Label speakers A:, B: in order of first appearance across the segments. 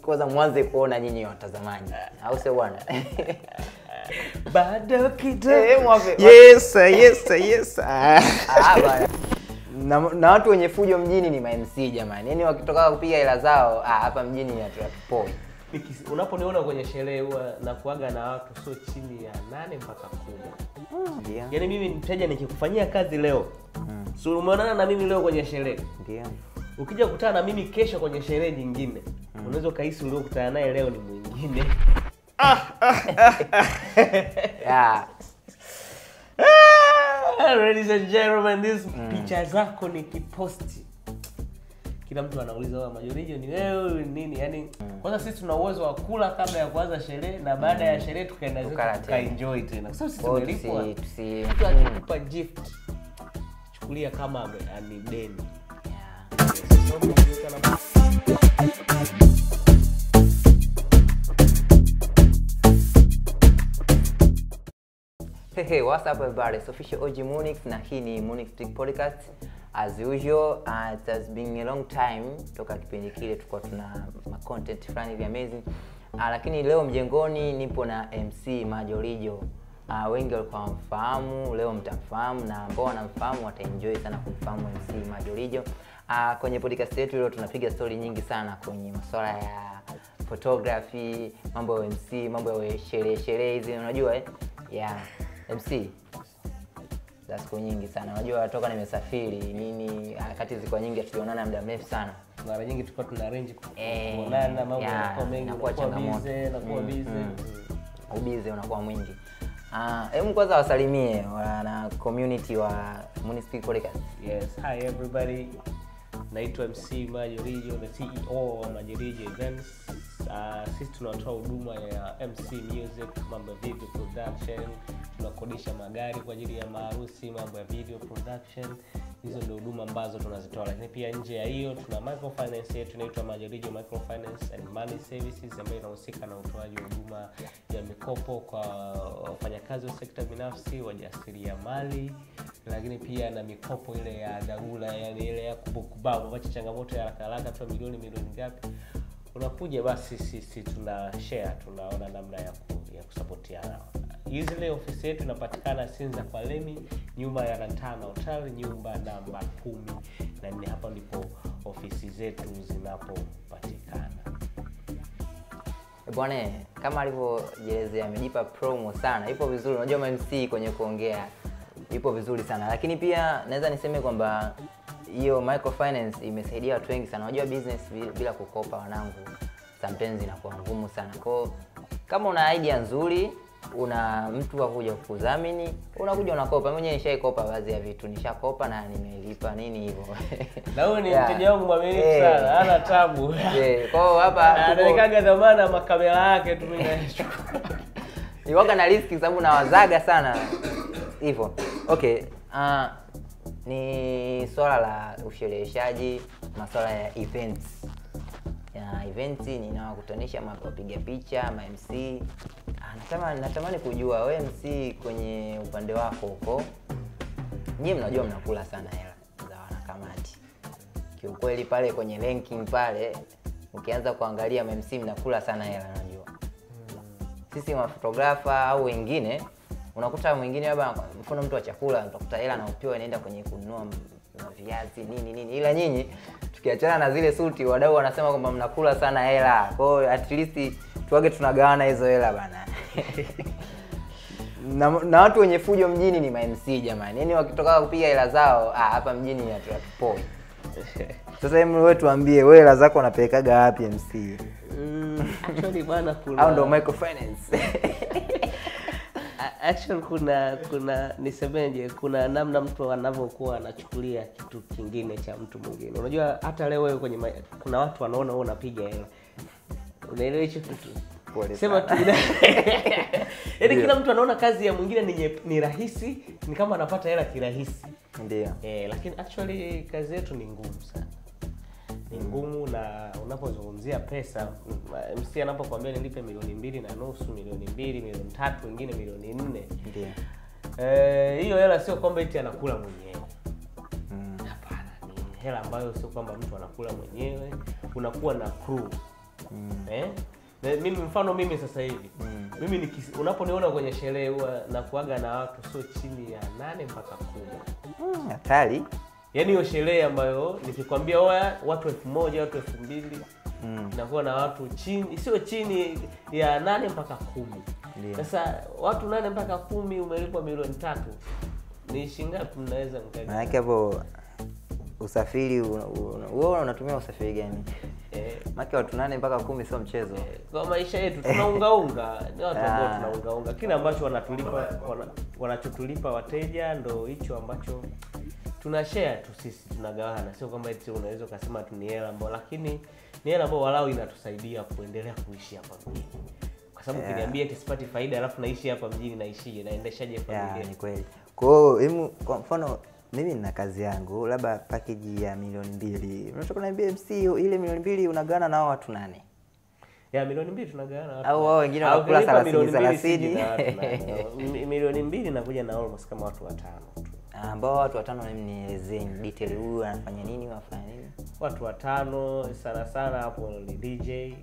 A: kwanza mwanze kuona nyinyi watazamaji. Au sio bwana?
B: Bado kidogo.
A: Yes. Bwana. Na watu wenye fujo mjini ni ma-MC jamani. Yaani wakitoka kupiga hela zao, hapa mjini ni hatupoi.
B: Unaponiona kwenye sherehe huwa nakuaga na watu sio chini ya 8 mpaka 10.
A: Ndio.
B: Yaani mimi mteja nikikufanyia kazi leo. So umeonana na mimi leo kwenye sherehe.
A: Ndio.
B: Ukija kukutana na mimi kesho kwenye sherehe nyingine, unaweza kaisi ule ukutana naye leo ni mwingine.
A: Yeah.
B: Ladies and gentlemen, this picha zako nikiposti, kila mtu anauliza wewe Majorijo ni wewe nini? Yaani kwanza sisi tuna uwezo wa kula kabla ya kuanza sherehe na baada ya sherehe tukaenda zetu tukaenjoy tena. Kwa sababu sisi tumelipwa. Mtu akikupa gift chukulia kama ni deni.
A: Hey, what's up everybody? It's official OG Munix na hii ni Munix Tech Podcast. As usual, it has been a long time toka kipindi kile tulikuwa tuna content fulani vya amazing. Lakini leo mjengoni nipo na MC Majorijo. Wengi walikuwa wamfahamu, leo mtamfahamu na ambao wanamfahamu wataenjoy sana kumfahamu MC Majorijo. Kwenye podcast yetu leo tunapiga story nyingi sana kwenye masuala ya photography, mambo ya MC, mambo ya sherehe hizi unajua Yeah. MC. Za siku nyingi sana. Unajua toka nimesafiri nini harakati zilikuwa nyingi hatuonana muda mrefu sana.
B: Mara nyingi tulikuwa tuna arrange kuonana mambo yanakuwa mengi na kuwa busy.
A: Ubize unakuwa mwingi. Hebu kwanza wasalimie wana community wa Municipal Podcast.
B: Yes, hi everybody. Naitwa MC Majorijo, the CEO wa Majorijo Events. Sisi tunatoa huduma ya MC music, mambo ya video production, tunakodisha magari kwa ajili ya maharusi, mambo ya video production. Hizo ndio huduma ambazo tunazitoa. Lakini pia nje ya hiyo tuna microfinance yetu inaitwa Majorijo Microfinance and Money Services ambayo inahusika na utoaji wa huduma ya mikopo kwa wafanyakazi wa sekta binafsi, wajasiriamali, lakini pia na mikopo ile ya dharura, yani ile ya kubaba ambacho changamoto ya haraka tu milioni ngapi. Unakuja basi sisi tuna share, tunaona namna ya kusapotiana. Usually ofisi yetu inapatikana Sinza kwa Lemi, nyumba ya Rantana Hotel, nyumba namba 14. Hapa ndipo ofisi zetu zinapopatikana.
A: Bwana, kama alivyojelezea amejipa promo sana. Ipo vizuri. Unajua MC kwenye kuongea ipo vizuri sana. Lakini pia naweza niseme kwamba hiyo microfinance imesaidia watu wengi sana. Unajua business bila kukopa wanangu sometimes inakuwa ngumu sana. Kwa kama una idea nzuri, una mtu wa kuja kukudhamini, unakuja unakopa. Mimi mwenyewe nishaikopa baadhi ya vitu, nishakopa na nimelipa nini hivyo.
B: Na huyu ni mteja wangu mwaminifu sana, hana tabu.
A: Kwa hapa
B: tunawekaga dhamana makamera yake tu mimi nachukua.
A: Niwaga na risk sababu nawazaga sana hivyo. Okay, ni swala la ushereheshaji, masuala ya events. Events ninawakutanisha wapiga picha, ma-MC. Natamani kujua wewe MC kwenye upande wako huko. Nyinyi mnajua mnakula sana hela za wanakamati. Kiukweli pale kwenye ranking pale ukianza kuangalia ma-MC mnakula sana hela najua. Sisi mafotografer au wengine unakuta mwingine labda mfano mtu wa chakula utakuta hela na upewa inaenda kwenye kununua viazi nini. Ila nyinyi tukiachana na zile suti wadau wanasema kwamba mnakula sana hela. Kwa hiyo at least tuage tunagawana hizo hela bana. na watu wenye fujo mjini ni ma-MC jamani. Yaani wakitoka kupiga hela zao, hapa mjini ni hatupoi. Sasa wewe tuambie wewe hela zako unapelekaga wapi MC?
B: Actually bana kuna
A: au ndo microfinance.
B: Actually kuna nisemeje, kuna namna mtu anavyokuwa anachukulia kitu kingine cha mtu mwingine. Unajua hata leo wewe kwenye kuna watu wanaona wewe unapiga hela. Unaelewa hicho kitu? Sema tu. Yaani kila mtu anaona kazi ya mwingine ni rahisi, ni kama anapata hela kirahisi.
A: Ndio.
B: Lakini actually kazi yetu ni ngumu sana. Ni ngumu, na unapozungumzia pesa, MC anapokuambia nilipe 2.5 milioni, 2 milioni, 3 wengine 4 milioni.
A: Ndio.
B: Hiyo hela sio kwamba eti anakula mwenyewe. Hapana, ni hela ambayo sio kwamba mtu anakula mwenyewe. Unakuwa na crew. Mimi mfano mimi sasa hivi mimi unaponiona kwenye sherehe huwa nakuaga na watu sio chini ya 8 mpaka 10.
A: Hatari.
B: Yaani hiyo sherehe ambayo nikikwambia watu 1000 watu 2000 nakuwa na watu chini sio chini ya 8 mpaka 10. Sasa watu 8 mpaka 10 umelipwa milioni 3. Ni shilingi ngapi mnaweza mkaje?
A: Maana hapo usafiri wewe unatumia usafiri gani? Maki watu 8 mpaka 10 sio mchezo.
B: Kwa maisha yetu tunaungaunga, ni watu ambao tunaungaunga. Kile ambacho wanachotulipa wateja ndio hicho ambacho tunashare tu sisi, tunagawana. Sio kama eti unaweza kusema tu ni hela ambayo, lakini ni hela ambayo walau inatusaidia kuendelea kuishi hapa mjini. Kwa sababu ukiniambia eti sipati faida alafu naishi hapa mjini, naishije? Naendeshaje familia?
A: Ni kweli. Kwa hiyo kwa mfano mimi nina kazi yangu, labda package ya milioni 2. Unataka kuniambia MC ile milioni 2 unagawana na watu 8?
B: Ya milioni 2 tunagawana watu.
A: Au wao wengine wanakula
B: 30. Milioni 2 inakuja na almost kama watu 5 tu.
A: Ambao watu 5 nielezeni detail, huyu anafanya nini, wafanya nini?
B: Watu 5 sana hapo ni DJ.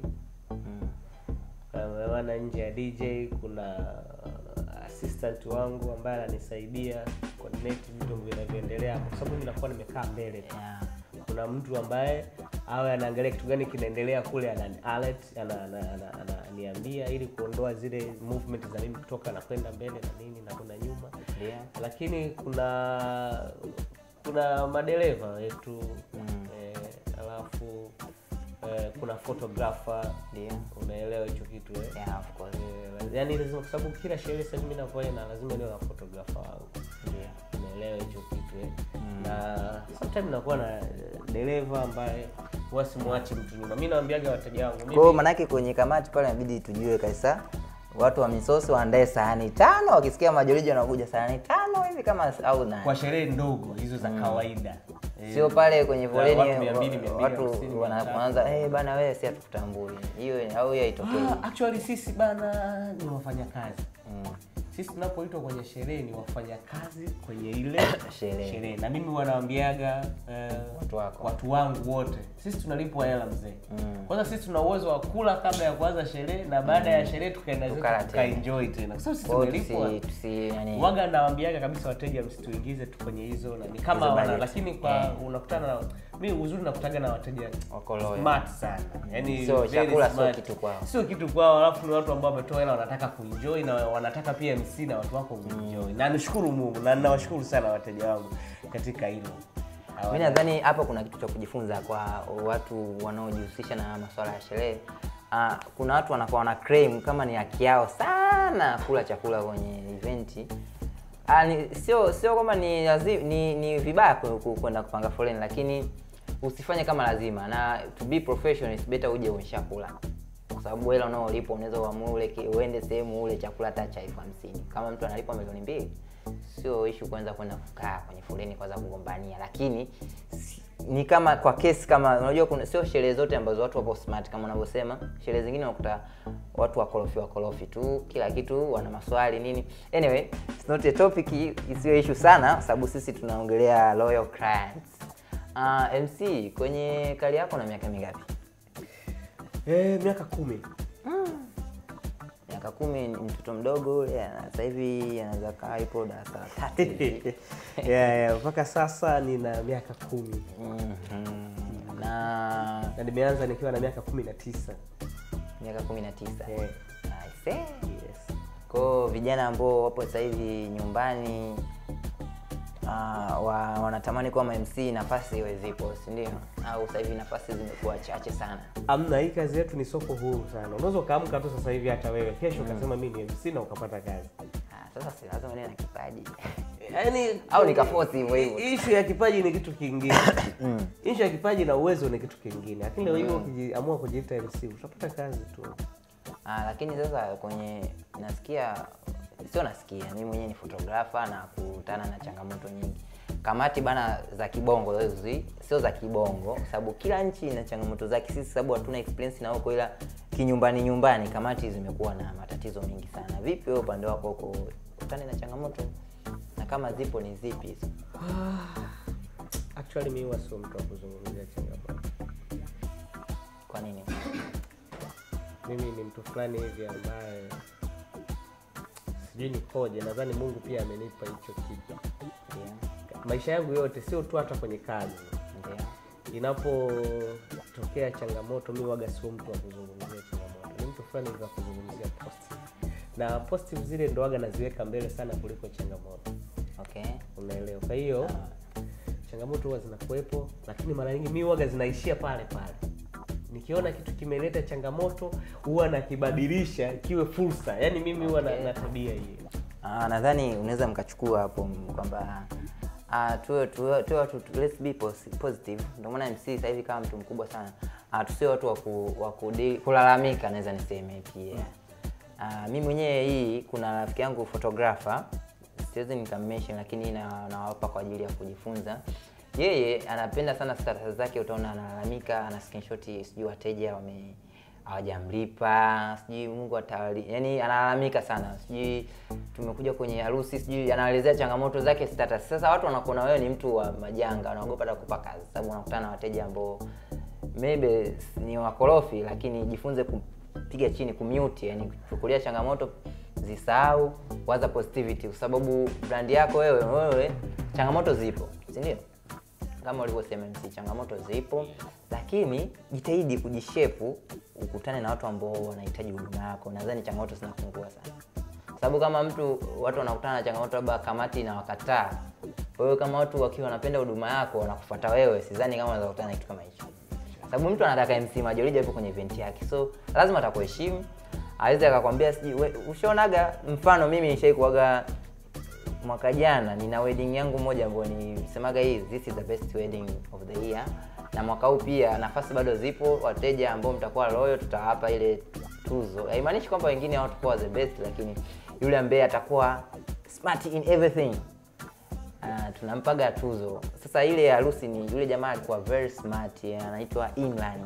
B: Wana nje ya DJ kuna assistant wangu ambaye ananisaidia coordinate vitu vinavyoendelea kwa sababu mimi nakuwa nimekaa mbele tu. Kuna mtu ambaye awe anaangalia kitu gani kinaendelea kule, alert ananiambia ili kuondoa zile movement za mimi kutoka na kwenda mbele na nini na kwenda nyuma. Lakini kuna madereva wetu alafu kuna photographer, unaelewa hicho kitu
A: of course.
B: Yaani lazima, kwa sababu kila sherehe sasa mimi ninapoenda lazima niwe na photographer wangu. Unaelewa hicho kitu na sometimes nakuwa na dereva ambaye wasimwachi mtu nyuma. Mimi naambiaga wateja wangu mimi.
A: Kwa maana yake kwenye kamati pale inabidi tujue kabisa watu wa misosi waandae sahani 5, wakisikia majoriji wanakuja sahani 5 hivi kama au 8.
B: Kwa sherehe ndogo hizo za kawaida.
A: Sio pale kwenye foleni watu wanaanza bana wewe si hatukutambui. Hiyo au hiyo haitokei.
B: Actually sisi bana ni wafanyakazi. Sisi tunapoitwa kwenye sherehe ni wafanyakazi kwenye ile sherehe. Na mimi wanawaambiaga watu wangu wote, sisi tunalipwa hela mzee. Kwanza sisi tuna uwezo wa kula kabla ya kuanza sherehe na baada ya sherehe tukaenda zetu tukaenjoy tena. Kwa sababu sisi tunalipwa. Yani waga nawaambiaga kabisa wateja msituingize tu kwenye hizo na ni kama lakini kwa unakutana na mimi uzuri nakutaga na wateja smart sana. Yaani
A: sio chakula sio kitu kwao.
B: Sio kitu kwao, alafu ni watu ambao wametoa hela wanataka kuenjoy na wanataka pia MC na watu wako kuenjoy. Na nishukuru Mungu na ninawashukuru sana wateja wangu katika hilo.
A: Mimi nadhani hapa kuna kitu cha kujifunza kwa watu wanaojihusisha na masuala ya sherehe. Kuna watu wanakuwa na claim kama ni haki yao sana kula chakula kwenye event. Sio kama ni vibaya kwenda kupanga foleni, lakini usifanye kama lazima. Na to be professional is better uje umeshakula. Kwa sababu hela unaolipa unaweza uamue uende sehemu ule chakula hata cha 50. Kama mtu analipa milioni 2, sio issue kwanza kwenda kukaa kwenye foleni kwanza kugombania. Lakini ni kama kwa case kama unajua kuna sio sherehe zote ambazo watu wapo smart kama unavyosema. Sherehe zingine unakuta watu wakorofi tu, kila kitu wana maswali nini. Anyway, it's not a topic, sio issue sana kwa sababu sisi tunaongelea loyal clients. MC kwenye kali yako na miaka mingapi?
B: Miaka 10.
A: Miaka 10 ni mtoto mdogo ule, sasa hivi anaanza kaa ipo darasa 3.
B: Mpaka sasa nina miaka 10. Na nimeanza nikiwa na miaka 19.
A: Miaka 19. I see. Yes. Kwa vijana ambao wapo sasa hivi nyumbani wanatamani kuwa MC, nafasi iwe zipo, si ndio? Au sasa hivi nafasi zimekuwa chache sana?
B: Amna, hii kazi yetu ni soko huru sana. Unaweza kaamka tu sasa hivi hata wewe kesho ukasema mimi ni MC na ukapata kazi.
A: Sasa si lazima niwe na kipaji.
B: Yaani
A: au nikaforce hivyo hivyo.
B: Issue ya kipaji ni kitu kingine. Issue ya kipaji na uwezo ni kitu kingine. Lakini leo hiyo ukiamua kujiita MC utapata kazi tu.
A: Lakini sasa kwenye nasikia mimi mwenyewe ni photographer na kukutana na changamoto nyingi. Kamati bana za kibongo hizi sio za kibongo kwa sababu kila nchi ina changamoto zake. Sisi sababu hatuna experience na huko, ila kinyumbani kamati zimekuwa na matatizo mengi sana. Vipi wewe upande wako huko kukutana na changamoto, na kama zipo ni zipi hizo?
B: Actually mimi wasio mtu wa kuzungumzia changamoto.
A: Kwa nini?
B: mimi ni mtu fulani hivi ambaye sijui nikoje, nadhani Mungu pia amenipa hicho kitu. Maisha yangu yote sio tu hata kwenye kazi. Inapotokea changamoto mimi waga sio mtu wa kuzungumzia changamoto. Ni mtu fulani hivi wa kuzungumzia positive. Na positive zile ndo waga naziweka mbele sana kuliko changamoto.
A: Okay.
B: Unaelewa? Kwa hiyo changamoto huwa zinakuepo, lakini mara nyingi mimi waga zinaishia pale pale. Nikiona kitu kimeleta changamoto huwa nakibadilisha kiwe fursa. Yaani mimi huwa na tabia hiyo.
A: Nadhani unaweza mkachukua hapo kwamba let's be positive. Ndio maana MC sasa hivi kama mtu mkubwa sana. Tusiwe watu wa kulalamika, naweza niseme pia. Mimi mwenyewe hii kuna rafiki yangu photographer, siwezi nikammention lakini nawapa kwa ajili ya kujifunza. Yeye anapenda sana status zake, utaona analalamika, ana screenshot sijui wateja hawajamlipa, sijui Mungu atawali. Yaani analalamika sana. Sijui tumekuja kwenye harusi, sijui anaelezea changamoto zake status. Sasa watu wanakuona wewe ni mtu wa majanga, wanaogopa hata kukupa kazi sababu unakutana na wateja ambao maybe ni wakorofi, lakini jifunze kupiga chini, kumute, yani kuchukulia changamoto zisahau, waza positivity kwa sababu brand yako wewe changamoto zipo, si ndio? Kama ulivyosema MC, changamoto zipo, lakini jitahidi kujishape ukutane na watu ambao wanahitaji huduma yako. Nadhani changamoto zinapungua sana. Sababu kama watu wanakutana na changamoto labda kamati na wakataa, wewe kama watu wakiwa wanapenda huduma yako wanakufuata wewe, sidhani kama unaweza kukutana na kitu kama hicho. Sababu mtu anataka MC Majority hapo kwenye event yake. So lazima atakuheshimu. Aweze akakwambia siji ushaonaga mfano mimi nishaikuaga mwaka jana nina wedding yangu moja ambayo nisemaga hii this is the best wedding of the year. Na mwaka huu pia nafasi bado zipo, wateja ambao mtakuwa loyal tutawapa ile tuzo. Haimaanishi kwamba wengine hawatakuwa the best, lakini yule ambaye atakuwa smart in everything tunampaga tuzo. Sasa ile harusi ni yule jamaa alikuwa very smart, anaitwa England.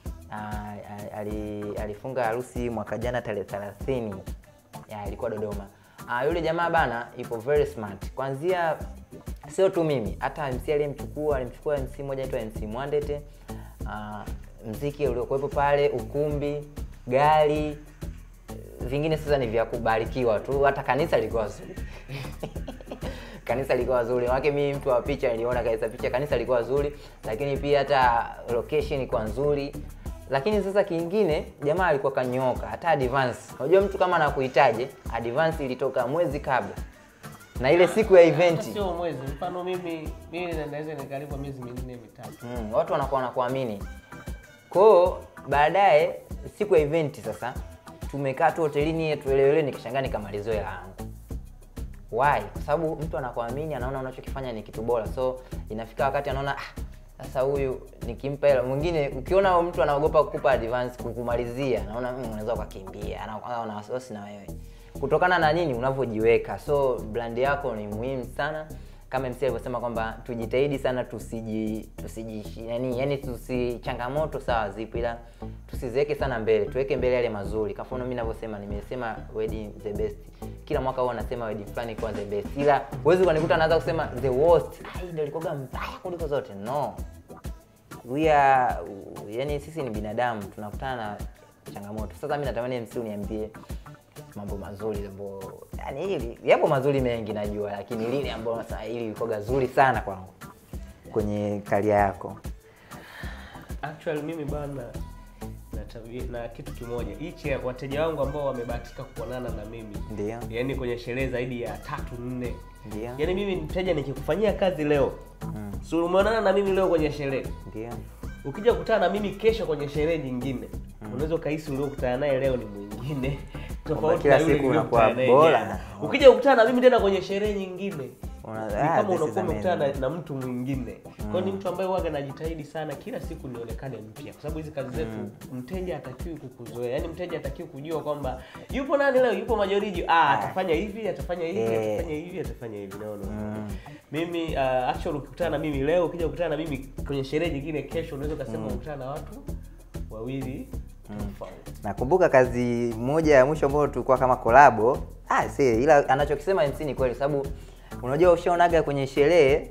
A: Alifunga harusi mwaka jana tarehe 30. Ilikuwa Dodoma. Yule jamaa bana ipo very smart. Kwanzia sio tu mimi, hata MC alimchukua MC mmoja anaitwa MC Mwandete. Muziki uliokuwepo pale, ukumbi, gari, vingine sasa ni vya kubarikiwa tu. Hata kanisa lilikuwa zuri. Kanisa lilikuwa zuri. Wake mimi mtu wa picha niliona kaisa picha, kanisa lilikuwa zuri, lakini pia hata location ilikuwa nzuri. Lakini sasa kingine jamaa alikuwa kanyoka, hata advance. Unajua mtu kama anakuhitaji, advance ilitoka mwezi kabla. Na ile siku ya event
B: sio mwezi. Mfano mimi naweza nikalipwa miezi mingine mitatu.
A: Watu wanakuwa wanakuamini. Kwao baadaye siku ya event sasa tumekaa tu hotelini tuelewele, nikishangaa nikamalizwa hela yangu. Why? Kwa sababu mtu anakuamini, anaona unachokifanya ni kitu bora. So inafika wakati anaona sasa huyu nikimpa hela. Mwingine ukiona mtu anaogopa kukupa advance kukumalizia, naona unaweza ukakimbia, ana wasiwasi na wewe. Kutokana na nini? Unavyojiweka. So brand yako ni muhimu sana. Kama MC alivyosema kwamba tujitahidi sana yani changamoto sawa zipo, ila tusiziweke sana mbele. Tuweke mbele yale mazuri. Kwa mfano mimi ninavyosema, nimesema wedding the best. Kila mwaka huwa nasema wedding fulani kwa the best. Ila huwezi kunikuta naanza kusema the worst. Ndio ilikuwa mbaya kuliko zote. No. Yani sisi ni binadamu, tunakutana na changamoto. Sasa mimi natamani MC uniambie mambo mazuri ambayo yani hili yapo mazuri mengi najua, lakini lile ambalo sasa hili lilikuwa zuri sana kwangu kwenye career yako.
B: Actually mimi bana na kitu kimoja. Hichi wateja wangu ambao wamebahatika kuonana na mimi.
A: Ndio.
B: Yaani kwenye sherehe zaidi ya 3-4.
A: Ndio.
B: Yaani mimi mteja nikikufanyia kazi leo. So umeonana na mimi leo kwenye sherehe.
A: Ndio.
B: Ukija kukutana na mimi kesho kwenye sherehe nyingine, unaweza kaisi uliokutana naye leo ni mwingine. Tofauti
A: na yule unakuwa bora.
B: Ukija kukutana na mimi tena kwenye sherehe nyingine, kama unakuwa umekutana na mtu mwingine. Kwa ni mtu ambaye huaga anajitahidi sana kila siku nionekane mpya. Kwa sababu hizi kazi zetu mteja hatakiwi kukuzoea. Yaani mteja hatakiwi kujua kwamba yupo nani leo, yupo Majority, atafanya hivi, atafanya hivi. Naona. Mimi actually ukikutana na mimi leo, ukija kukutana na mimi kwenye sherehe nyingine kesho, unaweza kusema ukutana na watu wawili tofauti.
A: Nakumbuka kazi moja ya mwisho ambayo tulikuwa kama collab. Ila anachokisema MC ni kweli, sababu unajua ushaonaga kwenye sherehe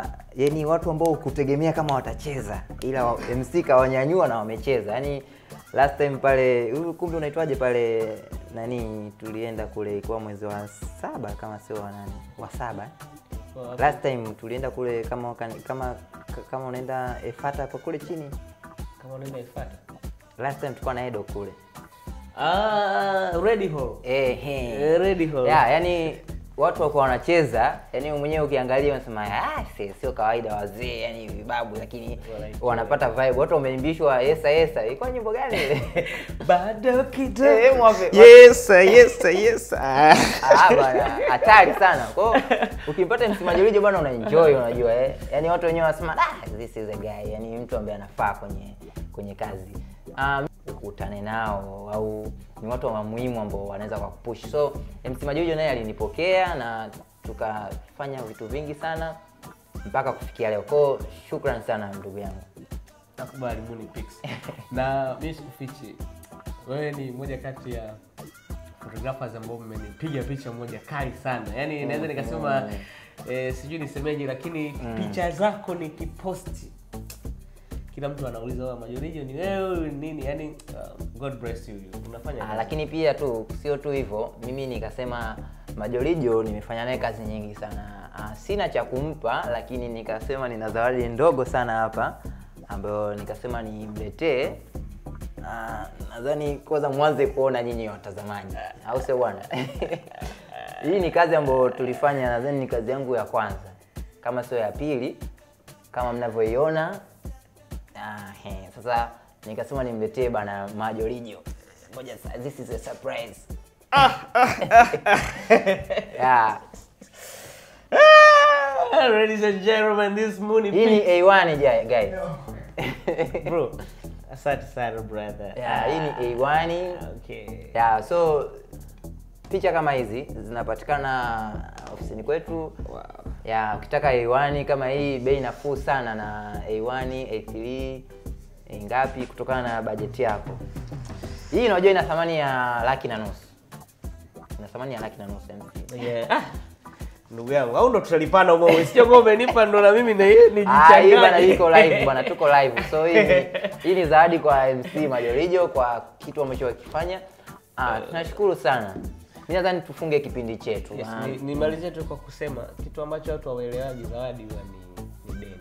A: yani watu ambao kutegemea kama watacheza, ila MC kawanyanyua na wamecheza. Yani last time pale kumbe unaitwaje pale nani tulienda kule kwa mwezi wa 7 kama sio wa nani wa 7 last time tulienda kule kama unaenda Efata kwa kule chini
B: kama unaenda Efata
A: last time tulikuwa na Edo kule
B: Ready Hall Ready Hall
A: yani watu walikuwa wanacheza yani mwenyewe ukiangalia unasema sio kawaida wazee yani vibabu lakini wanapata vibe watu wameimbishwa yesa ilikuwa nyimbo gani ile
B: bado kidogo
A: yes bana hatari sana kwa ukimpata msemaji Rijo bwana unaenjoy unajua yani watu wenyewe wanasema this is a guy yani mtu ambaye anafaa kwenye kazi ukutane nao au ni watu wa muhimu ambao wanaweza kukupush. So msemaji Rijo naye alinipokea na tukafanya vitu vingi sana mpaka kufikia leo. Kwa shukrani sana ndugu yangu.
B: Nakubali Muni Pix. Na mimi sikufichi. Wewe ni mmoja kati ya photographers ambao mmenipiga picha moja kali sana. Yaani naweza nikasema sijui nisemeje lakini picha zako nikiposti kila mtu anauliza wewe Majorijo ni wewe nini yani God bless you unafanya
A: lakini pia tu sio tu hivyo mimi nikasema Majorijo nimefanya naye kazi nyingi sana sina cha kumpa lakini nikasema nina zawadi ndogo sana hapa ambayo nikasema nimletee nadhani kwanza mwanze kuona nyinyi watazamaji au sio bwana hii ni kazi ambayo tulifanya nadhani ni kazi yangu ya kwanza kama sio ya pili kama mnavyoiona sasa nikasema nimletee bana Majorijo. Ngoja this is a surprise.
B: Ladies and gentlemen, this Muni Pix.
A: Hii ni A1 guys.
B: Bro, asante sana brother.
A: Hii ni A1.
B: Okay.
A: So picha kama hizi zinapatikana ofisini kwetu.
B: Wow.
A: Ukitaka A1 kama hii bei nafuu sana na A1, A3 ngapi kutokana na budget yako. Hii unajua ina thamani ya 1,500,000. Ina thamani ya 1,500,000.
B: Ndugu yangu, au ndo tutalipana wewe? Sio ngome umenipa ndo na mimi nijichanganye.
A: Hii bana iko live bana, tuko live. So hii ni zawadi kwa MC Majorijo kwa kitu ambacho wakifanya. Tunashukuru sana. Mimi nadhani tufunge kipindi chetu.
B: Yes, nimalizie tu kwa kusema kitu ambacho watu hawaelewaji zawadi huwa ni deni.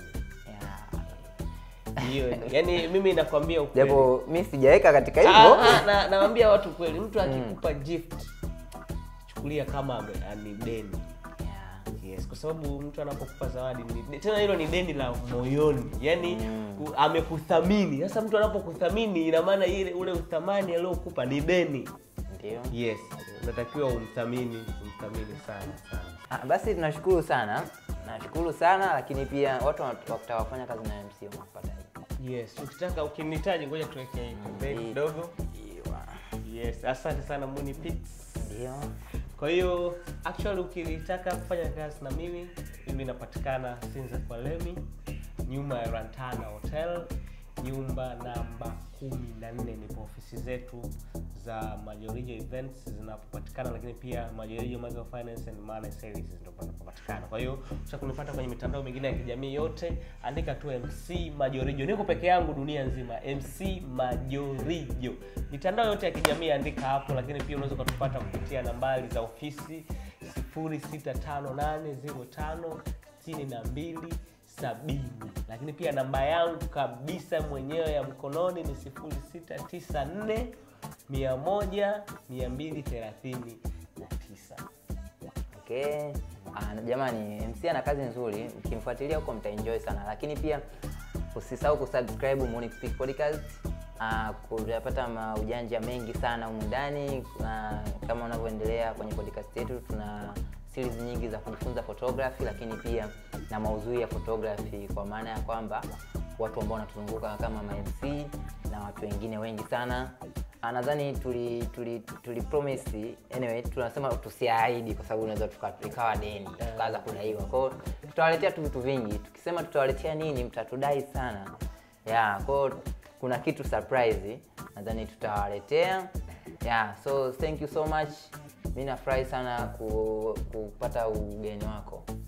B: Hiyo yani mimi nakwambia ukweli.
A: Japo mimi sijaweka katika hivyo.
B: Naambia watu kweli mtu akikupa gift chukulia kama ni deni. Yes, kwa sababu mtu anapokupa zawadi tena hilo ni deni la moyoni. Yaani amekuthamini. Sasa mtu anapokuthamini ina maana ile ule uthamani aliyokupa ni deni.
A: Ndio.
B: Yes, unatakiwa umthamini sana.
A: Basi tunashukuru sana. Nashukuru sana lakini pia watu wakitaka kufanya kazi na MC wanapata.
B: Yes, ukitaka ukinihitaji ngoja tuweke pembeni kidogo. Yes, asante sana Muni Pix.
A: Ndio.
B: Kwa hiyo actually ukitaka kufanya kazi na mimi napatikana Sinza kwa Lemi, nyuma ya Rantana Hotel, nyumba namba 14 nipo ofisi zetu za Majorijo Events zinapatikana lakini pia Majorijo Microfinance and Money Services ndio panapatikana. Kwa hiyo utakunipata kwenye mitandao mingine ya kijamii yote, andika tu MC Majorijo. Niko peke yangu dunia nzima, MC Majorijo. Mitandao yote ya kijamii andika hapo lakini pia unaweza kutupata kupitia nambari za ofisi 0658056270 lakini pia namba yangu kabisa mwenyewe ya mkononi ni 0694
A: Okay. Jamani MC ana kazi nzuri, ukimfuatilia huko mtaenjoy sana lakini pia usisahau kusubscribe Muni Pix Podcast. Kupata maujanja mengi sana humu ndani kama unavyoendelea kwenye podcast yetu tuna series nyingi za kujifunza photography lakini pia na maudhui ya photography kwa maana ya kwamba watu ambao wanatuzunguka kama MC na watu wengine wengi sana. Nadhani tuli promise anyway tunasema tusiahidi kwa sababu unaweza tukawa deni tukaanza kudaiwa. Kwa hiyo tutawaletea tu vitu vingi. Tukisema tutawaletea nini mtatudai sana. Kwa kuna kitu surprise nadhani tutawaletea. So thank you so much. Mimi nafurahi sana kupata ugeni wako.